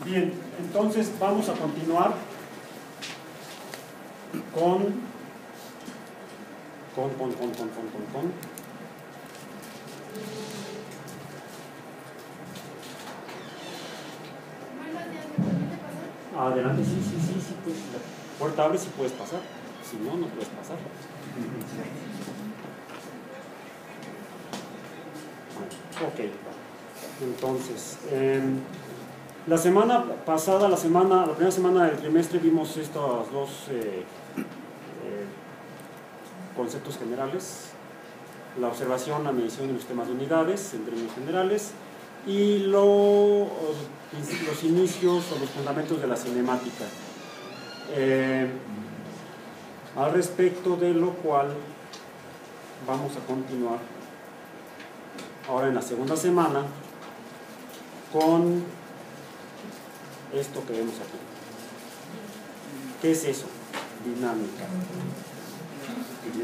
Bien, entonces vamos a continuar con adelante, sí, pues la puerta abre si puedes pasar, si no, no puedes pasar. Ok, entonces, la semana pasada, la primera semana del trimestre vimos estos dos conceptos generales: la observación, la medición y los temas de unidades en términos generales, y los inicios o los fundamentos de la cinemática, al respecto de lo cual vamos a continuar ahora en la segunda semana con esto que vemos aquí. ¿Qué es eso? Dinámica. Bien.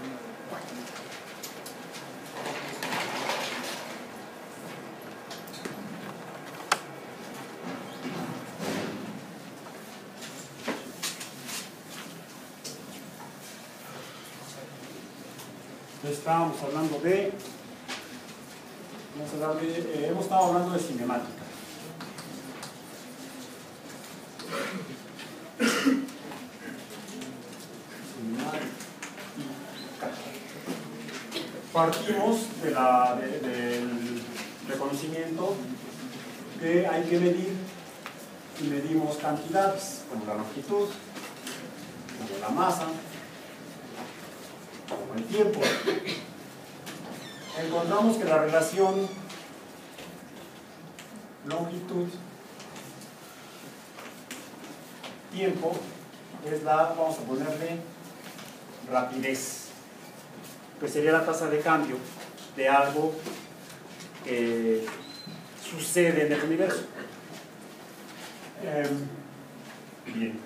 Estábamos hablando de, hemos estado hablando de cinemática. Partimos del reconocimiento que hay que medir, y medimos cantidades como la longitud, como la masa, como el tiempo. Encontramos que la relación longitud-tiempo es vamos a ponerle rapidez, que sería la tasa de cambio de algo que sucede en el universo. Bien.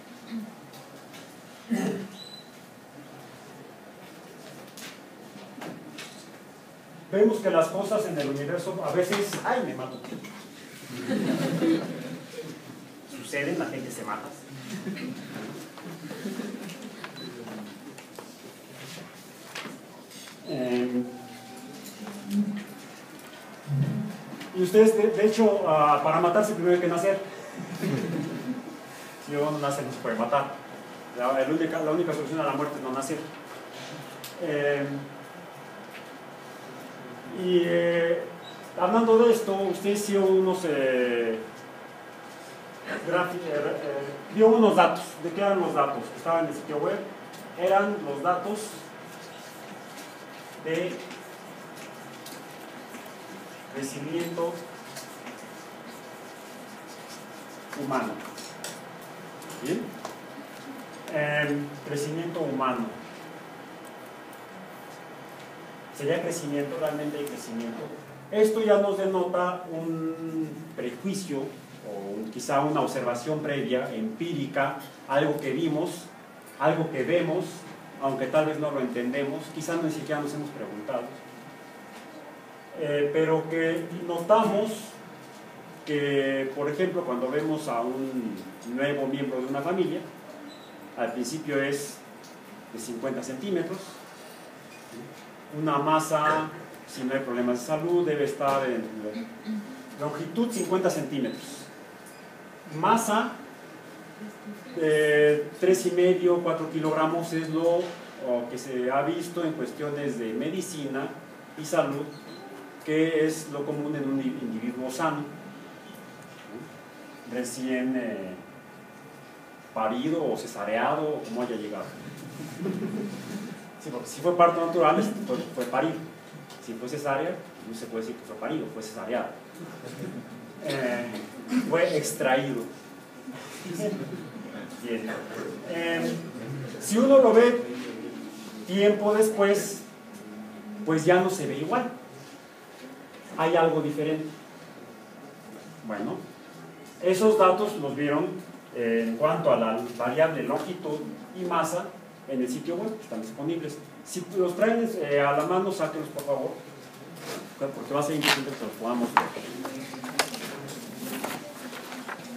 Vemos que las cosas en el universo a veces, ¡ay, me mato! Suceden, la gente se mata. Y ustedes, de hecho, para matarse primero hay que nacer. Si uno no nace, no se puede matar. La única solución a la muerte es no nacer. Hablando de esto, usted vio unos datos. ¿De qué eran los datos que estaban en el sitio web? Eran los datos de crecimiento humano. ¿Bien? Crecimiento humano. ¿Sería crecimiento? ¿Realmente hay crecimiento? Esto ya nos denota un prejuicio o quizá una observación previa, empírica, algo que vimos, algo que vemos, aunque tal vez no lo entendemos, quizá ni siquiera nos hemos preguntado, pero que notamos que, por ejemplo, cuando vemos a un nuevo miembro de una familia, al principio es de 50 centímetros, una masa, si no hay problemas de salud, debe estar en longitud 50 centímetros, masa 3,5, 4 kilogramos es lo que se ha visto en cuestiones de medicina y salud, que es lo común en un individuo sano, recién parido o cesareado o como haya llegado. Sí, porque si fue parto natural, fue parido. Si fue cesárea, no se puede decir que fue parido, fue cesareado. Fue extraído. Bien. Si uno lo ve tiempo después, pues ya no se ve igual. Hay algo diferente. Bueno, esos datos los vieron en cuanto a la variable longitud y masa en el sitio web, están disponibles. Si los traen a la mano, sáquenlos por favor, porque va a ser importante que los podamos ver.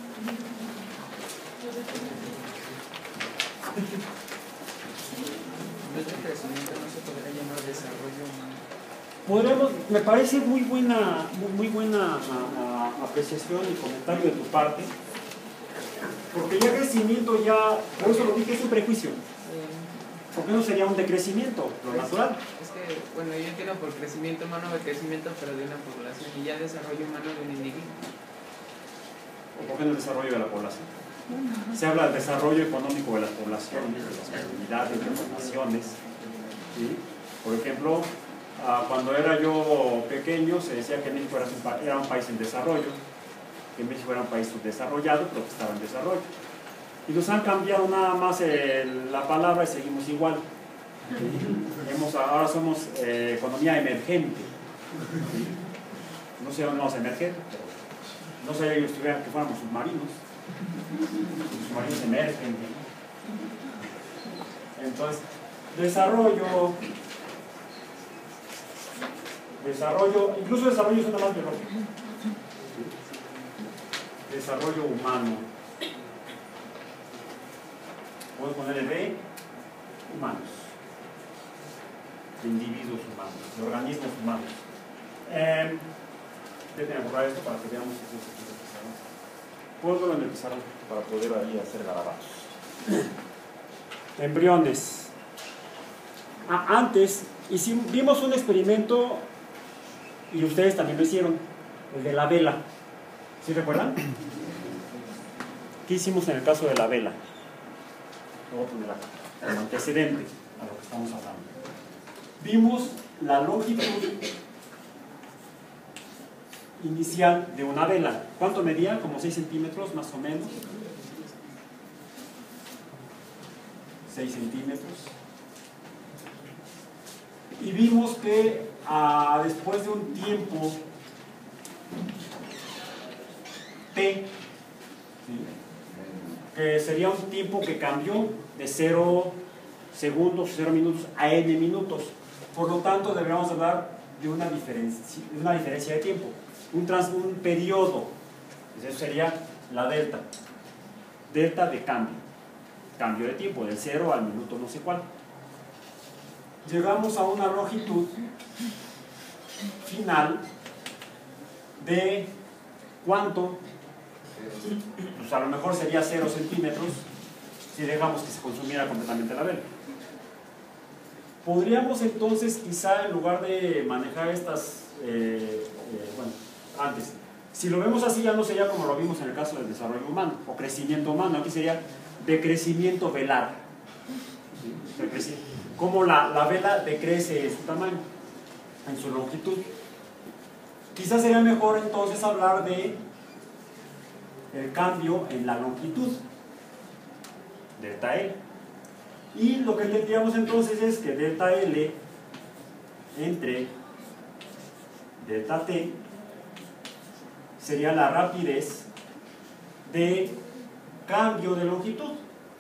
Este crecimiento no se podría llamar desarrollo humano. Podremos, me parece muy buena apreciación y comentario de tu parte, porque ya crecimiento ya, por eso lo dije, es un prejuicio. Porque no sería un decrecimiento, lo natural. Es que, bueno, yo entiendo por crecimiento humano de crecimiento, pero de una población, y ya desarrollo humano de un individuo. ¿O por qué no el desarrollo de la población? Se habla del desarrollo económico de las poblaciones, de las comunidades, de las naciones. ¿Sí? Por ejemplo, cuando era yo pequeño se decía que México era un país en desarrollo, que México era un país subdesarrollado, pero que estaba en desarrollo. Y nos han cambiado nada más la palabra y seguimos igual. Ahora somos economía emergente. No sé dónde vamos a emerger, pero no sé ellos que fuéramos submarinos. Los submarinos emergen. Entonces, desarrollo, incluso desarrollo suena más biológico. Desarrollo humano. Puedo ponerle de humanos, de individuos humanos, de organismos humanos. Déjenme borrar esto para que veamos si puedo en el pizarrón para poder ahí hacer garabatos. Embriones. Antes vimos un experimento y ustedes también lo hicieron, el de la vela. ¿Sí recuerdan? ¿Qué hicimos en el caso de la vela? Lo voy a poner acá, como antecedente a lo que estamos hablando. Vimos la longitud inicial de una vela. ¿Cuánto medía? Como 6 centímetros más o menos. 6 centímetros. Y vimos que después de un tiempo T, ¿sí?, que sería un tiempo que cambió de 0 segundos, 0 minutos a n minutos. Por lo tanto, deberíamos hablar de una diferencia de tiempo, un periodo. Eso sería la delta. Delta de cambio de tiempo, del 0 al minuto no sé cuál. Llegamos a una longitud final de ¿cuánto? Pues a lo mejor sería 0 centímetros si dejamos que se consumiera completamente la vela. Podríamos entonces, quizá en lugar de manejar estas, bueno, antes, si lo vemos así ya no sería como lo vimos en el caso del desarrollo humano o crecimiento humano, aquí sería decrecimiento velar. ¿Sí? Cómo la vela decrece en su tamaño, en su longitud. Quizás sería mejor entonces hablar de el cambio en la longitud, delta L. Y lo que tendríamos entonces es que delta L entre delta T sería la rapidez de cambio de longitud.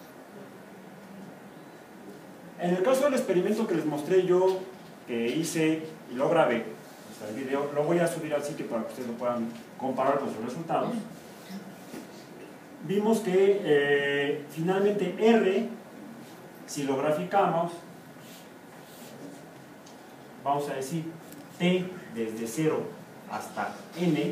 En el caso del experimento que les mostré yo, que hice y lo grabé, o sea, el video, lo voy a subir al sitio para que ustedes lo puedan comparar con sus resultados. Vimos que finalmente R, si lo graficamos, vamos a decir T desde 0 hasta N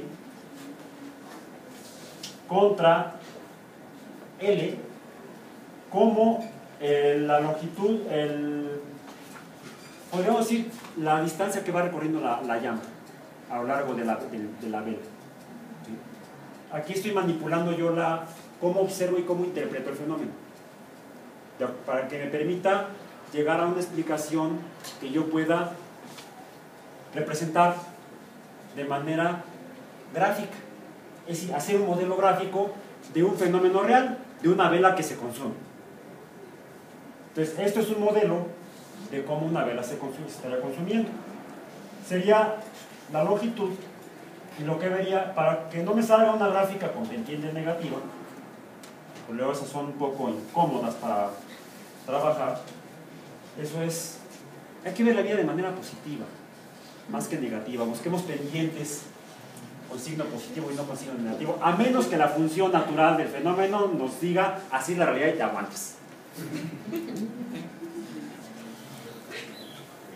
contra L como la longitud, podríamos decir la distancia que va recorriendo la llama a lo largo de la vela. ¿Sí? Aquí estoy manipulando yo cómo observo y cómo interpreto el fenómeno, para que me permita llegar a una explicación que yo pueda representar de manera gráfica, es decir, hacer un modelo gráfico de un fenómeno real, de una vela que se consume. Entonces, esto es un modelo de cómo una vela se estaría consumiendo. Sería la longitud, y lo que vería, para que no me salga una gráfica con pendiente negativa, pues luego esas son un poco incómodas para trabajar. Eso es, hay que ver la vida de manera positiva, más que negativa. Busquemos pendientes con signo positivo y no con signo negativo, a menos que la función natural del fenómeno nos diga así la realidad y te aguantes.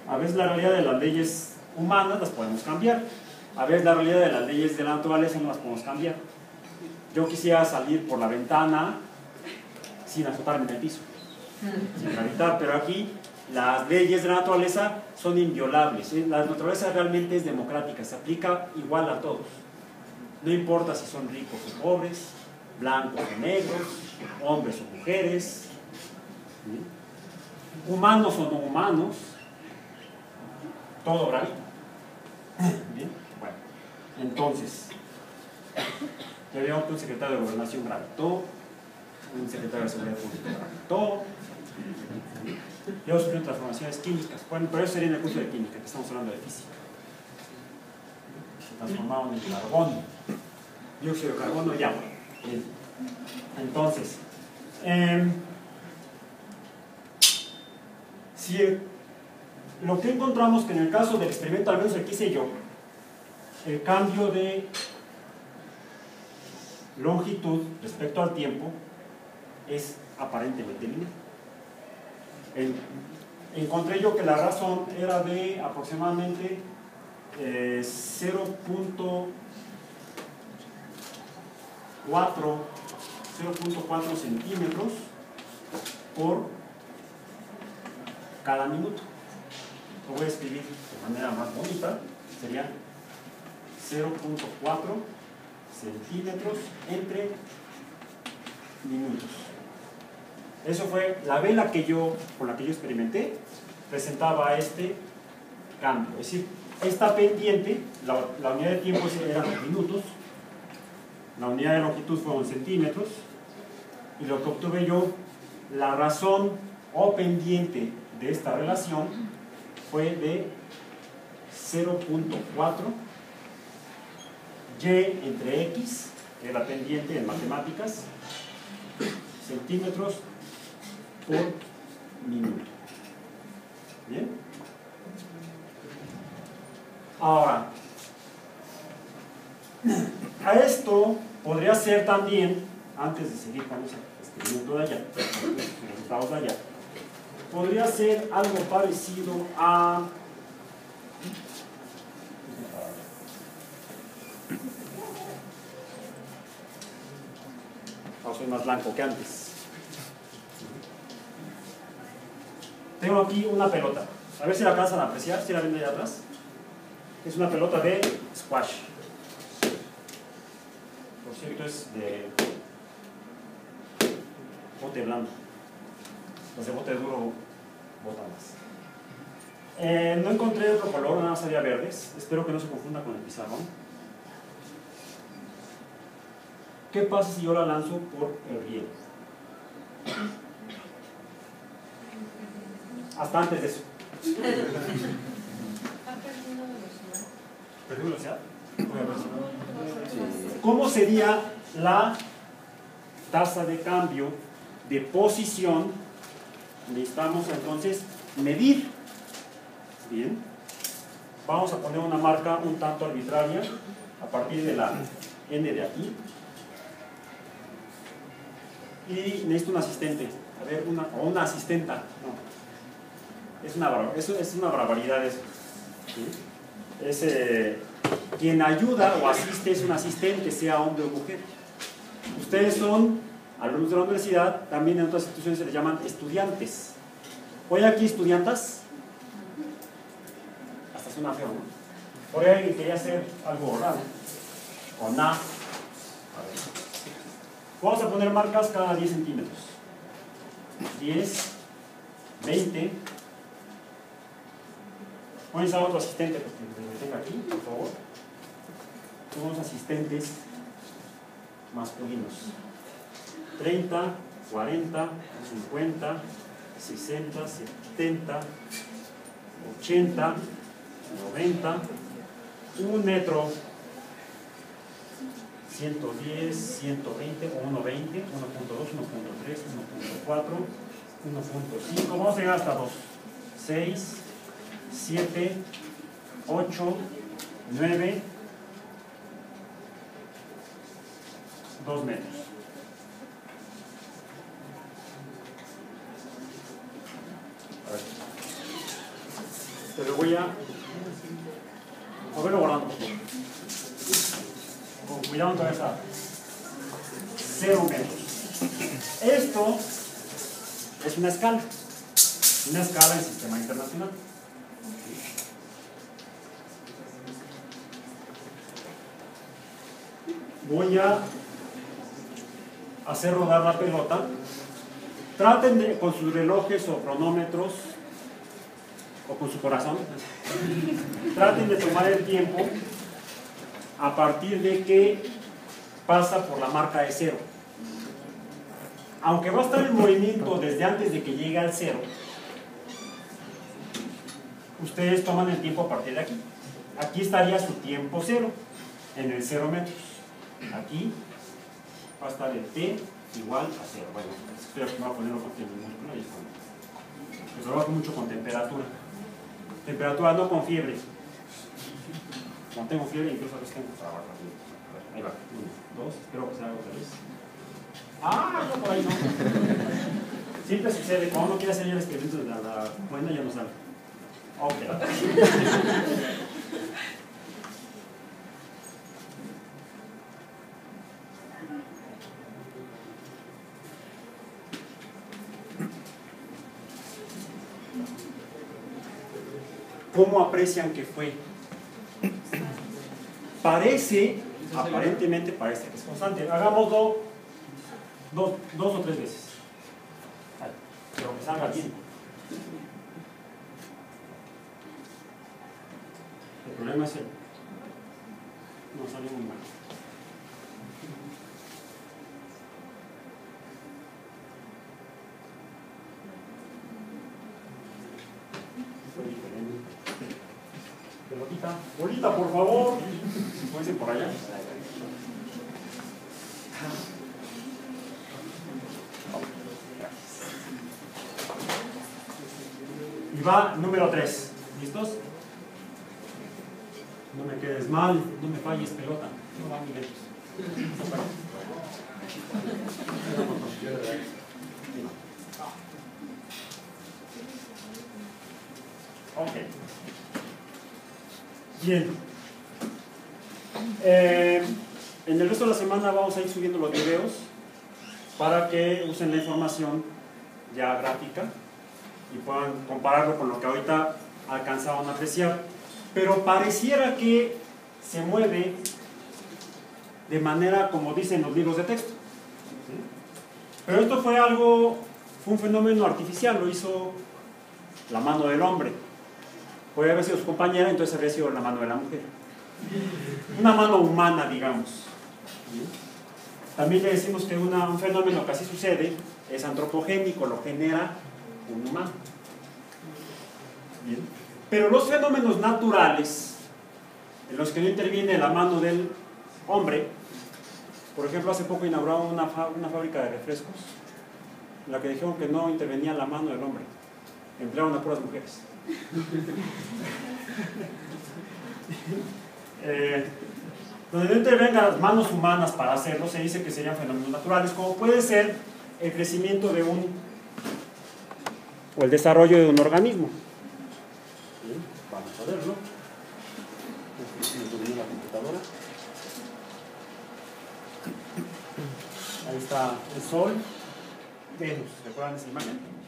A veces la realidad de las leyes humanas las podemos cambiar. A veces la realidad de las leyes de la naturaleza no las podemos cambiar. Yo quisiera salir por la ventana sin azotarme en el piso, sin gravitar, pero aquí las leyes de la naturaleza son inviolables. La naturaleza realmente es democrática, se aplica igual a todos. No importa si son ricos o pobres, blancos o negros, hombres o mujeres, ¿sí? Humanos o no humanos, todo gravita. ¿Bien? Bueno, entonces, ya veo que un secretario de Gobernación gravitó, un secretario de Seguridad Pública gravitó, yo sufrí transformaciones químicas. Bueno, pero eso sería en el curso de química, que estamos hablando de física. Se transformaron en carbono, dióxido de carbono y agua. Bien. Entonces, si lo que encontramos que en el caso del experimento, al menos el que hice yo, el cambio de longitud respecto al tiempo es aparentemente lineal. Encontré yo que la razón era de aproximadamente 0.4 centímetros por cada minuto. Lo voy a escribir de manera más bonita, sería 0.4 centímetros entre minutos. Eso fue la vela con la que yo experimenté, presentaba este cambio. Es decir, esta pendiente, la unidad de tiempo eran los minutos, la unidad de longitud fueron centímetros, y lo que obtuve yo, la razón o pendiente de esta relación fue de 0.4 y entre x, que es la pendiente en matemáticas, centímetros por minuto. ¿Bien? Ahora, a esto podría ser también, antes de seguir con ese experimento de allá, los resultados de allá, podría ser algo parecido a soy más blanco que antes. Tengo aquí una pelota. A ver si la alcanzan a apreciar, si la ven de allá atrás. Es una pelota de squash. Por cierto, es de bote blando. Los de bote duro botan más. No encontré otro color, nada más había verdes. Espero que no se confunda con el pizarrón. ¿Qué pasa si yo la lanzo por el riego? Hasta antes de eso. ¿Perdió velocidad? ¿Cómo sería la tasa de cambio de posición? Necesitamos entonces medir. Bien. Vamos a poner una marca un tanto arbitraria a partir de la n de aquí. Y necesito un asistente. A ver, o una asistenta. No. Es una barbaridad eso. ¿Sí? Quien ayuda o asiste es un asistente, sea hombre o mujer. Ustedes son alumnos de la universidad, también en otras instituciones se les llaman estudiantes. ¿Hoy aquí estudiantas? Hasta suena feo, ¿no? Por ahí alguien quería hacer algo raro. O nada. Vamos a poner marcas cada 10 centímetros. 10, 20. Pones a otro asistente, porque me tenga aquí, por favor. Somos asistentes masculinos. 30, 40, 50, 60, 70, 80, 90, 1 metro, 110, 120 o 1.20, 1.2, 1.3, 1.4, 1.5. Vamos a llegar hasta 2, 6, 7, 8, 9, 2 metros. A ver. Te lo voy a verlo guardando, por favor. Con cuidado con esa 0 metros. Esto es una escala en sistema internacional. Voy a hacer rodar la pelota. Traten de, con sus relojes o cronómetros o con su corazón, traten de tomar el tiempo a partir de que pasa por la marca de 0. Aunque va a estar en movimiento desde antes de que llegue al 0, ustedes toman el tiempo a partir de aquí. Aquí estaría su tiempo 0, en el 0 metros. Aquí va a estar el t igual a 0. Bueno, estoy aquí, voy a ponerlo con minúscula y con... trabajo mucho con temperatura. Temperatura no con fiebre. Cuando tengo fiebre, incluso a veces tengo trabajo. Ahí va. 1, 2, espero que se haga otra vez. Ah, no, por ahí no. Siempre sucede, cuando uno quiere hacer el experimento de la cuenta ya no sale. Ok. ¿Cómo aprecian que fue? Aparentemente parece que es constante. Hagámoslo dos o tres veces. Pero que salga bien. El problema es el... no sale muy mal. Pelotita, bolita, por favor. ¿Cómo dicen por allá? Y va número 3. ¿Listos? No me quedes mal, no me falles, pelota. No va muy lejos. Ok. Bien. En el resto de la semana vamos a ir subiendo los videos para que usen la información ya gráfica y puedan compararlo con lo que ahorita alcanzaban a apreciar. Pero pareciera que se mueve de manera como dicen los libros de texto. ¿Sí? Pero esto fue un fenómeno artificial, lo hizo la mano del hombre. Puede haber sido su compañera, entonces habría sido la mano de la mujer. Una mano humana, digamos. ¿Sí? También le decimos que un fenómeno que así sucede es antropogénico, lo genera un humano. Bien. Pero los fenómenos naturales, en los que no interviene la mano del hombre, por ejemplo, hace poco inauguraron una fábrica de refrescos, en la que dijeron que no intervenía la mano del hombre, emplearon a puras mujeres. Donde no intervengan las manos humanas para hacerlo, se dice que serían fenómenos naturales, como puede ser el crecimiento de o el desarrollo de un organismo. Bien, vamos a verlo. La computadora. Ahí está el Sol, Venus, ¿recuerdan esa imagen?